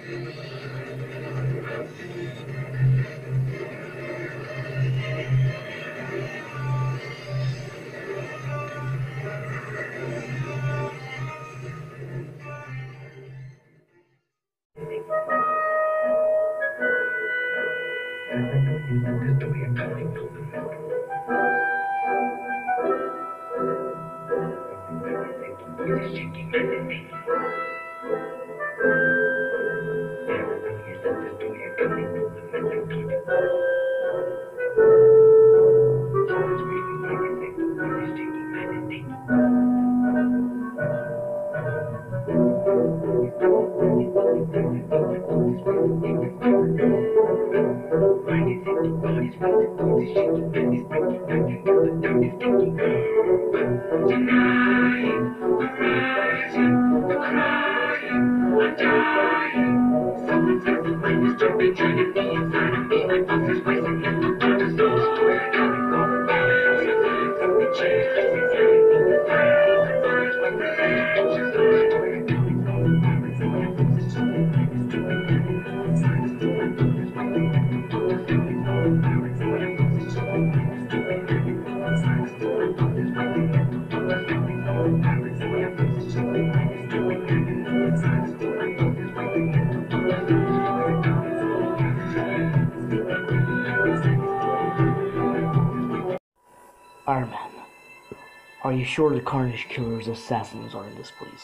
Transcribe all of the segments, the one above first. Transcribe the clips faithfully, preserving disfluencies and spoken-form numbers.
Iron Man, are you sure the Carnage Killer's assassins are in this place?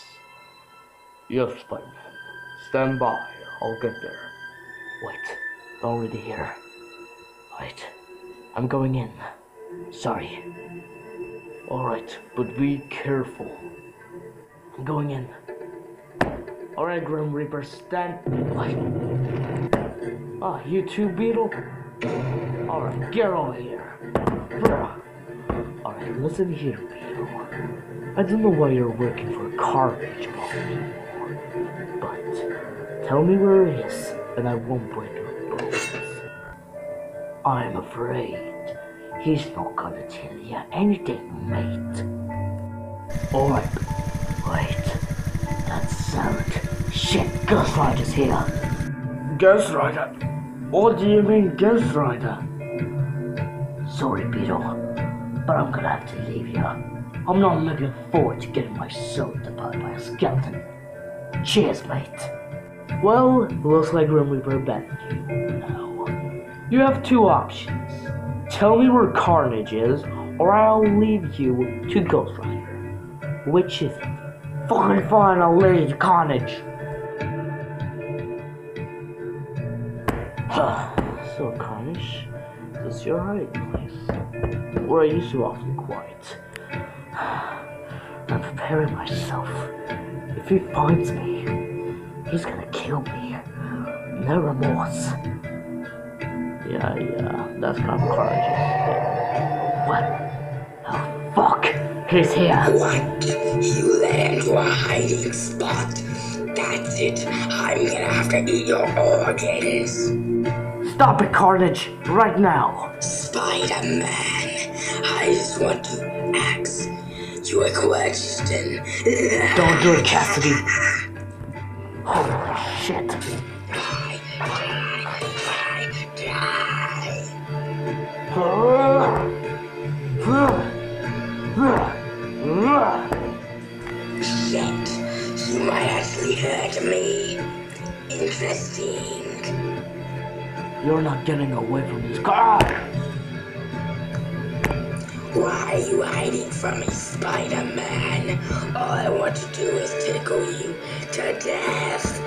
Yes, Spider-Man. Stand by. I'll get there. Wait, they're already here. Wait, I'm going in. Sorry. Alright, but be careful. I'm going in. Alright, Grim Reaper, stand. What? Ah, you too, Beetle? Alright, get over here. Alright, listen here, Beetle. I don't know why you're working for Carnage anymore, but tell me where it is, and I won't break your bones. I'm afraid he's not gonna tell you anything, mate. Alright, wait. That sound. Shit, Ghost Rider's here. Ghost Rider? What do you mean, Ghost Rider? Sorry, Beetle, but I'm gonna have to leave you. I'm not looking forward to getting my soul devoured by a skeleton. Cheers, mate. Well, looks like Grim Reaper abandoned you. Now, you have two options. Tell me where Carnage is, or I'll leave you to Ghost Rider. Which is it? Fine, fine, I'll leave you to Carnage. So, Carnage, this is your hiding place. Where are you so awfully quiet? I'm preparing myself. If he finds me, he's gonna kill me. No remorse. Yeah, yeah, that's kind of Carnage. What? Oh, fuck! He's here! What? You led into a hiding spot? That's it. I'm gonna have to eat your organs. Stop it, Carnage! Right now! Spider-Man, I just want to ask you a question. Don't do it, Cassidy! Holy shit! Die, die, die, die. Shit, you might actually hurt me. Interesting. You're not getting away from this car! Why are you hiding from me, Spider-Man? All I want to do is tickle you to death.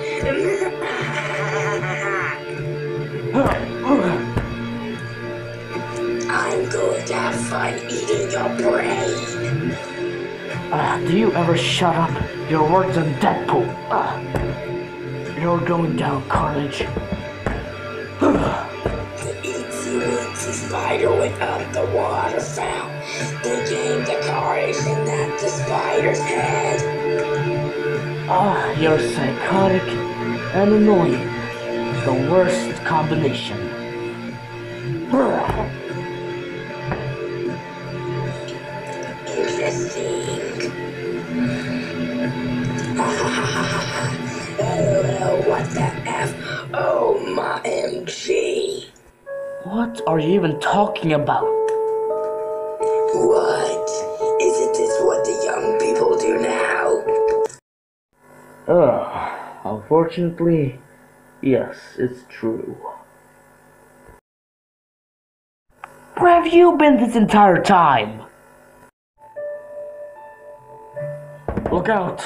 I'm going to have fun eating your brain. Uh, do you ever shut up? Your words on Deadpool. Uh, you're going down, Carnage. The itsy weensy spider went up the water fountain. They gave the Carnage and that the spider's head. Ah, you're psychotic and annoying. The worst combination. Interesting. Oh, what the F M G. What are you even talking about? What? Isn't this what the young people do now? Ugh, unfortunately, yes, it's true. Where have you been this entire time? Look out!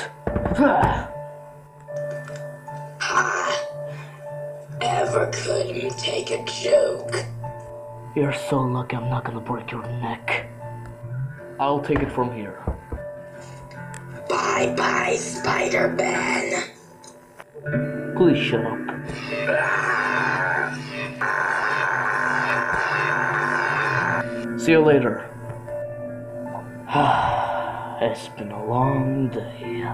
Ha! Ever couldn't take a joke. You're so lucky I'm not gonna break your neck. I'll take it from here. Bye bye, Spider-Man. Please shut up. See you later. It's been a long day.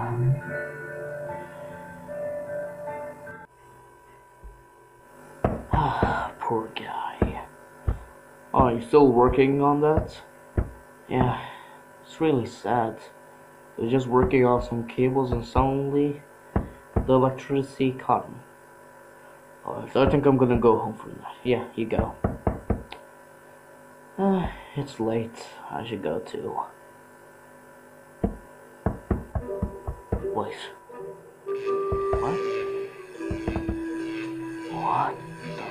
Poor guy. Oh, you still working on that? Yeah, it's really sad. They're just working on some cables and suddenly the electricity cut him. Oh, so I think I'm gonna go home for that. Yeah, you go. Uh, it's late. I should go too. Wait. What? What the?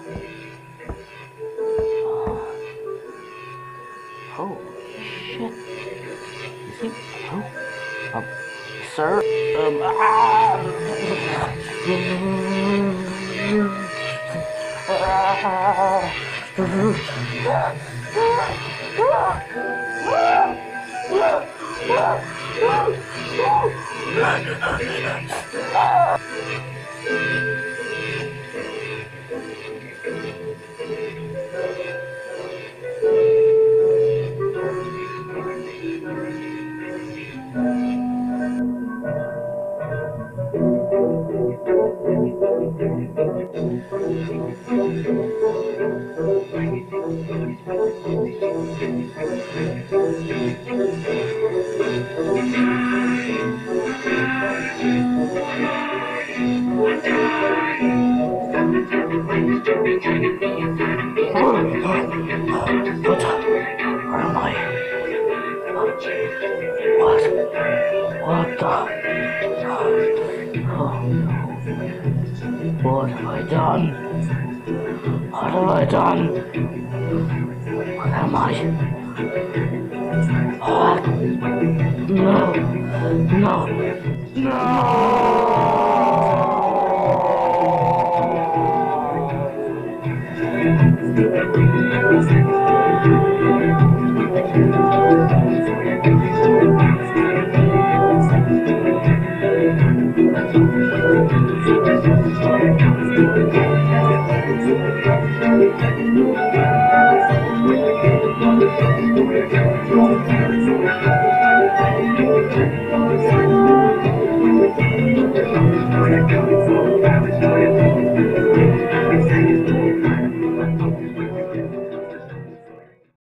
Uh, oh shit! Is he? Oh, um, sir. Um. Ah! What? Where am I? What? What the? Oh no. What have I done? What have I done? What am I? What? No. No. No! Thank you.